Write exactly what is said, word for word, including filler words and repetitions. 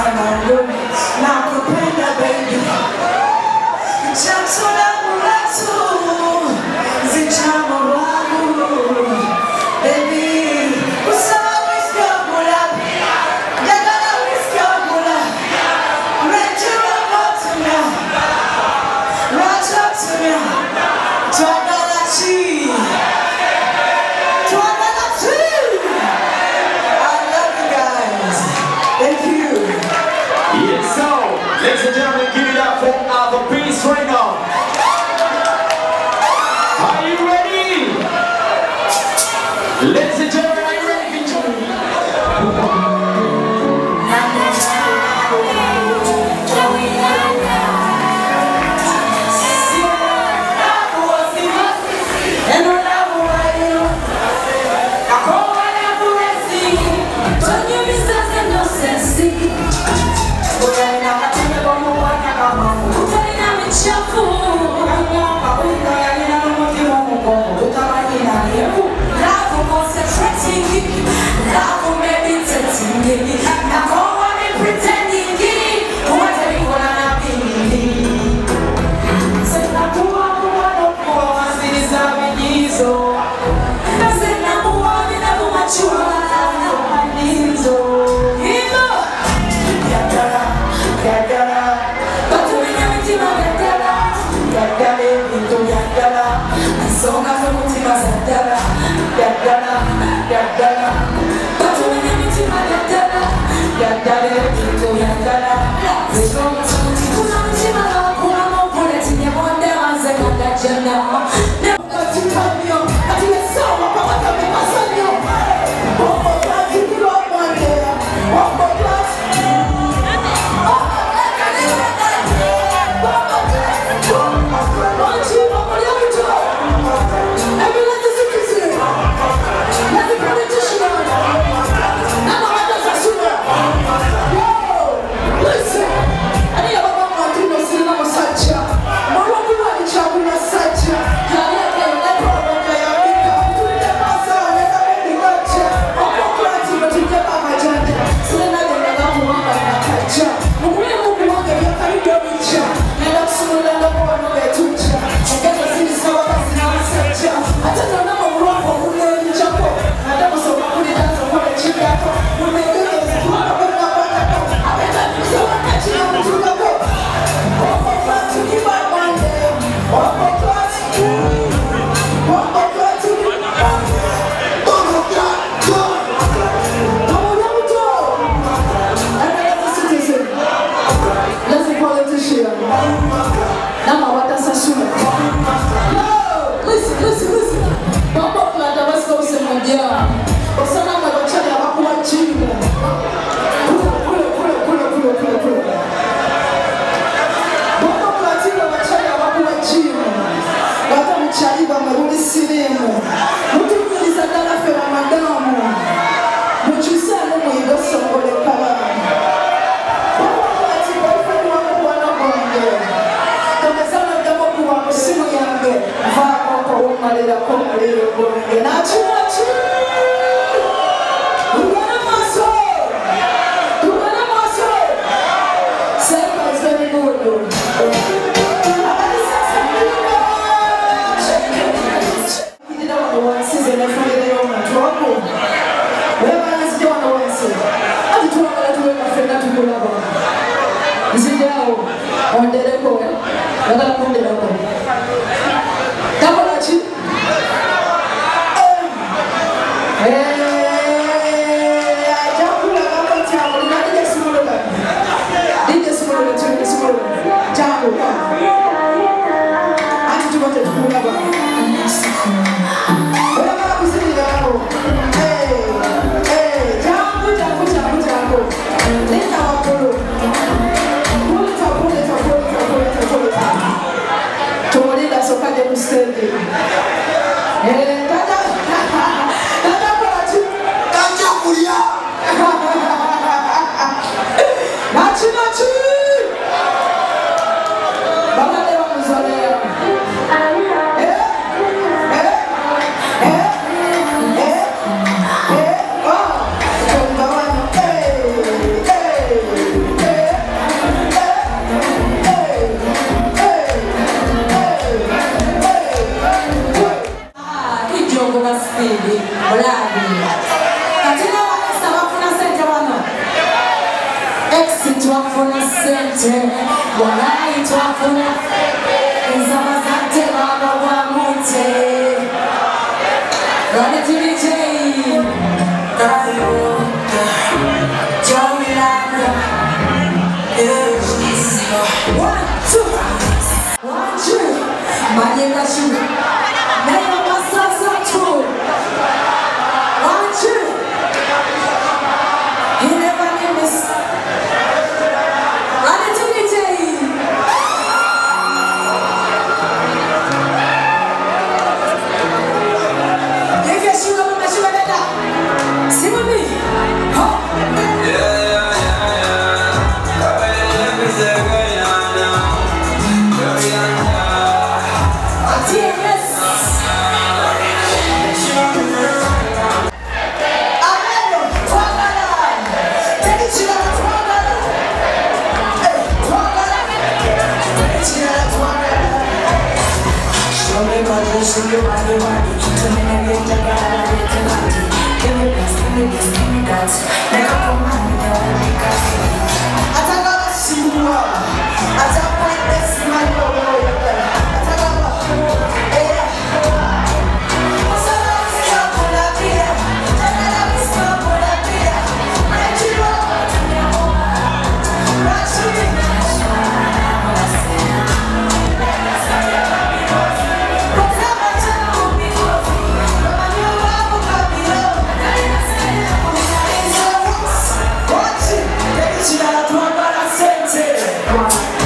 Ladies and gentlemen, give it up for our Peace Ringer. Are you ready? Ladies and gentlemen, are you ready? Tumulida sokaje mustende. twafuna sente walayi twafuna ezabazadde baba bwamute Run it to D J One, two, one, two Majenga shule Neno masasa tu One, two You never knew this Run it to D J If you're sure I'm not sure that Sing with me Huh? Yeah, yeah, yeah, yeah Give me body, body, so many get the guy, get the body. Give me this, give me this, give me that. Make up for money, make up for money. I talk about Shimwa. I talk about this, my love. I talk about, yeah. What's up, let's go for the beer. Let's go for the beer. Let's go. Let's go. One.